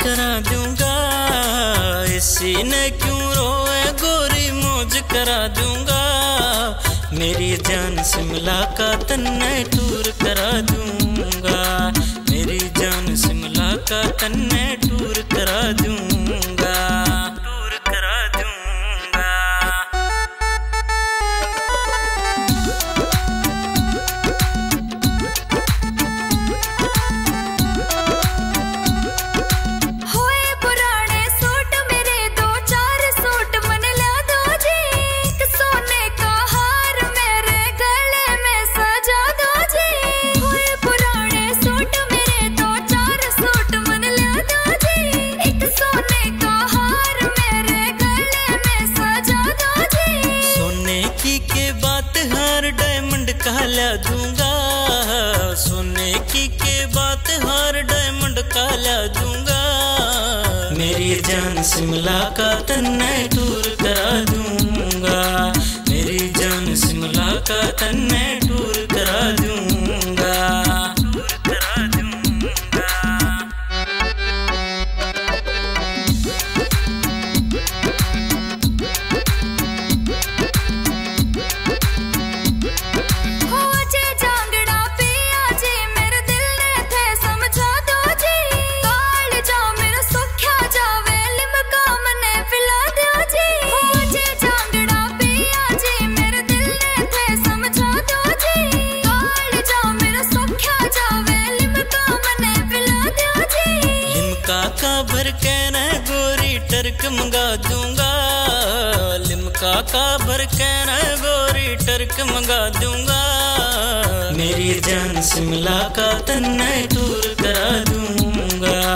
करा दूंगा, इसी ने क्यों रोए गोरी मौज करा दूंगा। मेरी जान से मुलाकात ने टूर करा दूंगा, मेरी जान से मुलाकात ने टूर करा दूंगा, टूर करा दूंगा। काला दूंगा, सोने की के बात हार डायमंड काला दूंगा। मेरी जान से मुलाकात ने टूर करा दूंगा, मेरी जान से मुलाकात ने टूर करा दूंगा, टूर करा दूंगा। का भर के न गोरी टर्क मंगा दूंगा, लिमका का भर के न गोरी टर्क मंगा दूंगा। मेरी जान से मुलाकात ने टूर करा दूंगा,